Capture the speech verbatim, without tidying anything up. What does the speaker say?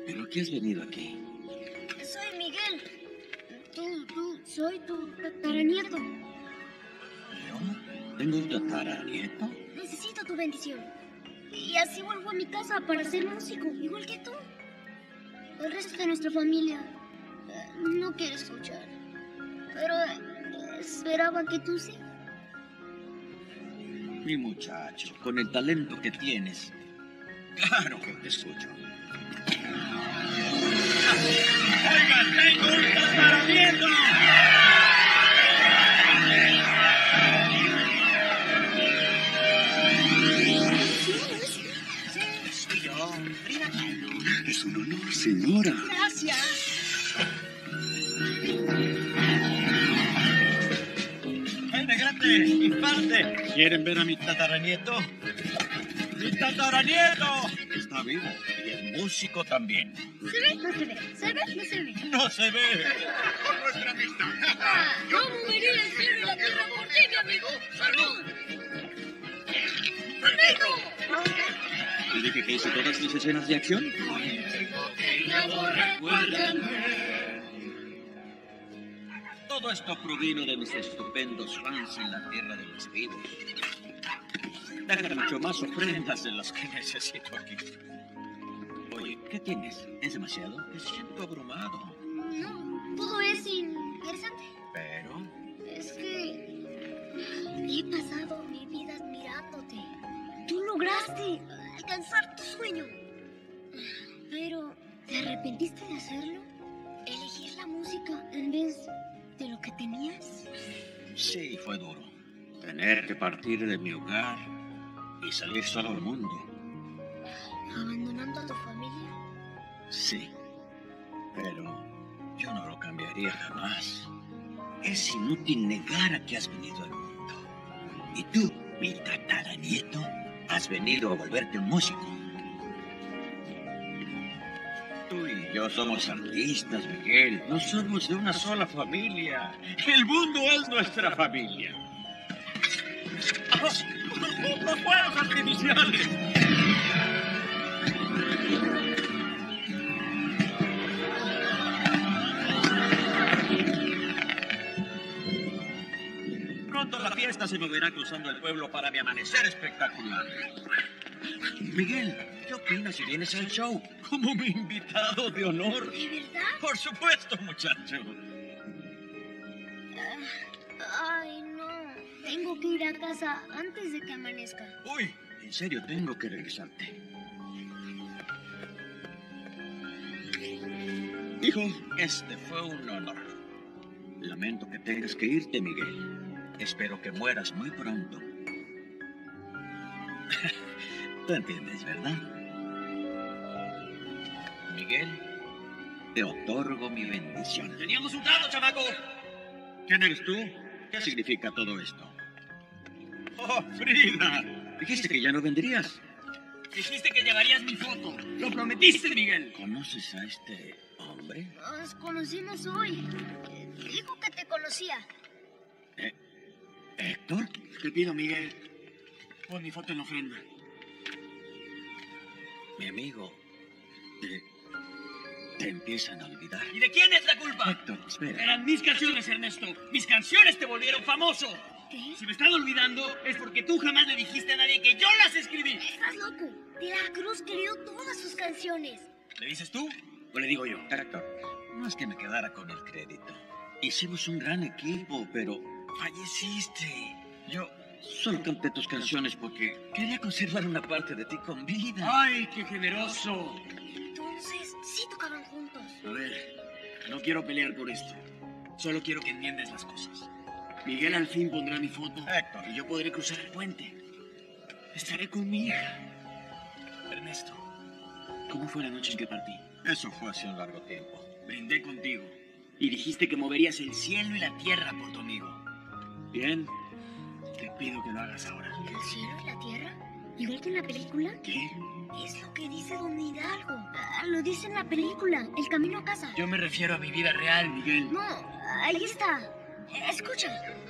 ¿Pero qué has venido aquí? Soy Miguel. Tú, tú, soy tu tataranieto. ¿Yo? ¿Tengo un tataranieto? Necesito tu bendición. Y así vuelvo a mi casa para ser músico, igual que tú. El resto de nuestra familia eh, no quiere escuchar. Pero eh, esperaba que tú sí. Mi muchacho, con el talento que tienes, claro que te escucho. ¡Oigan, tengo un tataranieto! Soy yo, Frida Kahlo. Es un honor, señora. Gracias. ¡Hey, negrate! ¡Infante! ¿Quieren ver a mi tataranieto? ¡Mi tataranieto! Está vivo y es músico también. ¿Se ve? No se ve. ¿Se ve? No se ve. ¡No se ve! Por nuestra amistad. ¿Cómo venir el cielo y la tierra por ti, mi amigo? ¡Salud! ¿Le dije que hice todas mis escenas de acción? Todo esto provino de mis estupendos fans en la tierra de los vivos. Dejan mucho más ofrendas de las que necesito aquí. Oye, ¿qué tienes? ¿Es demasiado? Me siento abrumado. No, todo es interesante. Pero... Es que he pasado mi vida admirándote. Tú lograste alcanzar tu sueño. Pero, ¿te arrepentiste de hacerlo? ¿Elegir la música en vez de lo que tenías? sí, fue duro. Tener que partir de mi hogar y salir solo al mundo. ¿Abandonando a tu familia? Sí, pero yo no lo cambiaría jamás. Es inútil negar a que has venido al mundo. Y tú, mi tataranieto, has venido a volverte un músico. Tú y yo somos artistas, Miguel. No somos de una sola familia. El mundo es nuestra familia. ¡Los fuegos artificiales! Pronto la fiesta se moverá cruzando el pueblo para mi amanecer espectacular. Miguel, ¿qué opinas si vienes al show como mi invitado de honor? ¿De verdad? Por supuesto, muchacho. Ah, ay, no. Tengo que ir a casa antes de que amanezca. Uy, en serio, tengo que regresarte. Hijo, este fue un honor. Lamento que tengas que irte, Miguel. Espero que mueras muy pronto. Tú entiendes, ¿verdad? Miguel, te otorgo mi bendición. Teníamos un trato, chamaco. ¿Quién eres tú? ¿Qué significa todo esto? ¡Oh, Frida! Dijiste que ya no vendrías. Dijiste que llevarías mi foto. Lo prometiste, Miguel. ¿Conoces a este hombre? Nos conocimos hoy. Dijo que te conocía. ¿Eh? ¿Héctor? Te pido, Miguel, pon mi foto en la ofrenda. Mi amigo, te, te empiezan a olvidar. ¿Y de quién es la culpa? Héctor, espera. Eran mis canciones, Ernesto. Mis canciones te volvieron famoso. ¿Qué? Si me están olvidando, es porque tú jamás le dijiste a nadie que yo las escribí. Estás loco. De la Cruz creó todas sus canciones. ¿Le dices tú o le digo yo? Héctor, no es que me quedara con el crédito. Hicimos un gran equipo, pero falleciste. Yo solo canté tus canciones porque quería conservar una parte de ti con vida. ¡Ay, qué generoso! Entonces, sí tocaban juntos. A ver, no quiero pelear por esto. Solo quiero que entiendas las cosas. Miguel al fin pondrá mi foto Héctor. y yo podré cruzar el puente. Estaré con mi hija. Ernesto, ¿cómo fue la noche en que partí? Eso fue hace un largo tiempo. Brindé contigo y dijiste que moverías el cielo y la tierra por tu amigo. Bien, te pido que lo hagas ahora. ¿El cielo y la tierra? ¿Igual que en la película? ¿Qué? Es lo que dice Don Hidalgo. Ah, lo dice en la película, El camino a casa. Yo me refiero a mi vida real, Miguel. No, ahí está. Escucha.